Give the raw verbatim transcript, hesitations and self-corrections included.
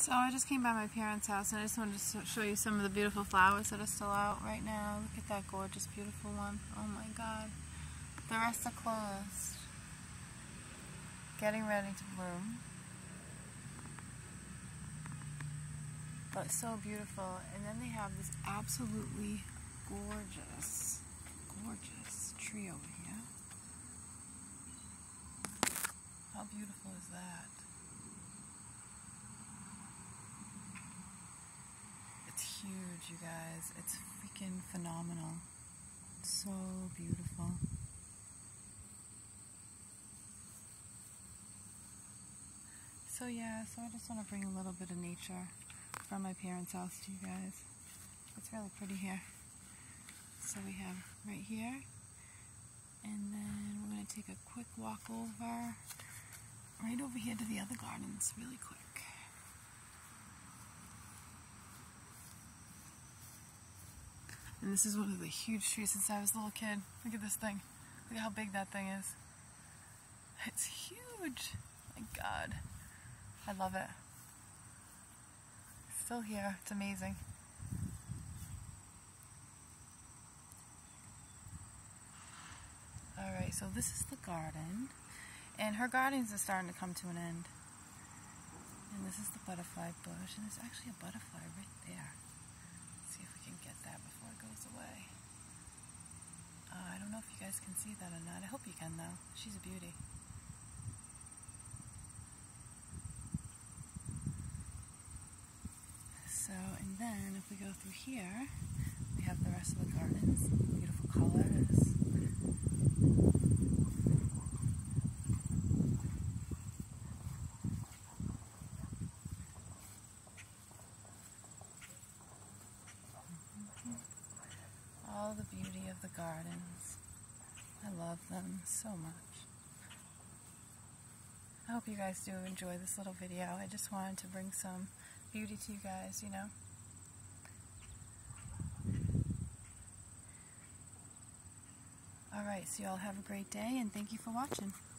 So I just came by my parents' house and I just wanted to show you some of the beautiful flowers that are still out right now. Look at that gorgeous, beautiful one. Oh my god. The rest are closed. Getting ready to bloom. But so beautiful. And then they have this absolutely gorgeous, gorgeous tree over here. How beautiful is that? It's huge, you guys. It's freaking phenomenal. It's so beautiful. So yeah, so I just want to bring a little bit of nature from my parents' house to you guys. It's really pretty here. So we have right here, and then we're going to take a quick walk over, right over here to the other gardens really quick. And this is one of the huge trees since I was a little kid. Look at this thing. Look at how big that thing is. It's huge. My God. I love it. It's still here. It's amazing. Alright, so this is the garden. And her gardens are starting to come to an end. And this is the butterfly bush. And there's actually a butterfly right there. Let's see if we can get that before it goes away. Uh, I don't know if you guys can see that or not. I hope you can though. She's a beauty. So, and then if we go through here, we have the rest of the gardens. Beautiful colors. All the beauty of the gardens. I love them so much. I hope you guys do enjoy this little video. I just wanted to bring some beauty to you guys, you know. Alright, so y'all have a great day and thank you for watching.